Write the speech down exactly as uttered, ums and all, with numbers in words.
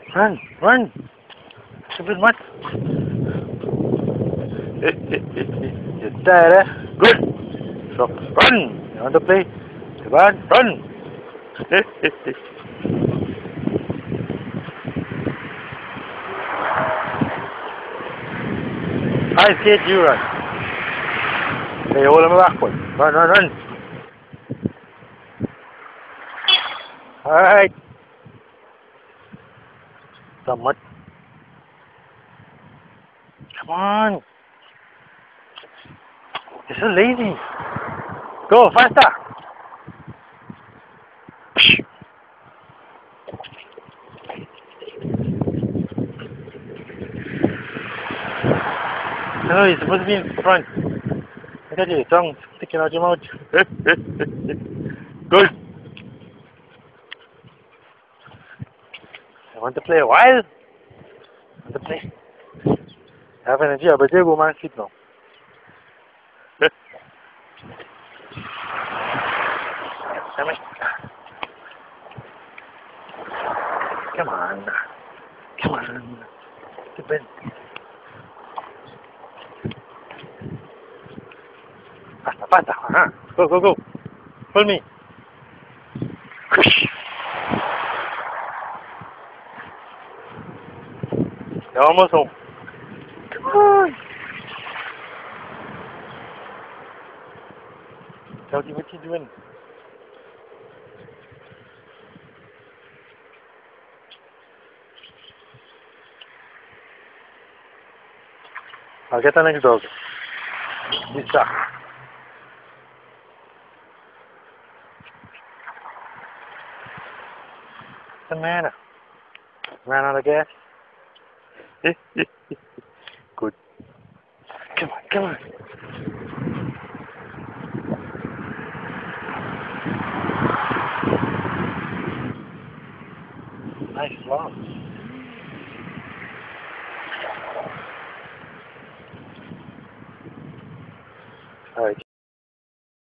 Run, run. Stupid mutt. You're tired, eh? Good. So, run. You want to play? Come on, run. I said you run. Hey, hold him backward. Run, run, run. Alright. Somewhat. Come on. You're so lazy. Go, faster. No, you're supposed to be in front. Look at you, tongue sticking out your mouth. Good. I want to play a while. I want to play. I have energy, but you go man sleep now. Come on. Come on. Come on. To bed. Faster, faster. Uh-huh. Go, go, go. Pull me. You're almost home. Come on. Jody, what you doing? I'll get the next dog. Lisa. What's the matter? Ran out of gas? Good. Come on, come on. Nice long. All right.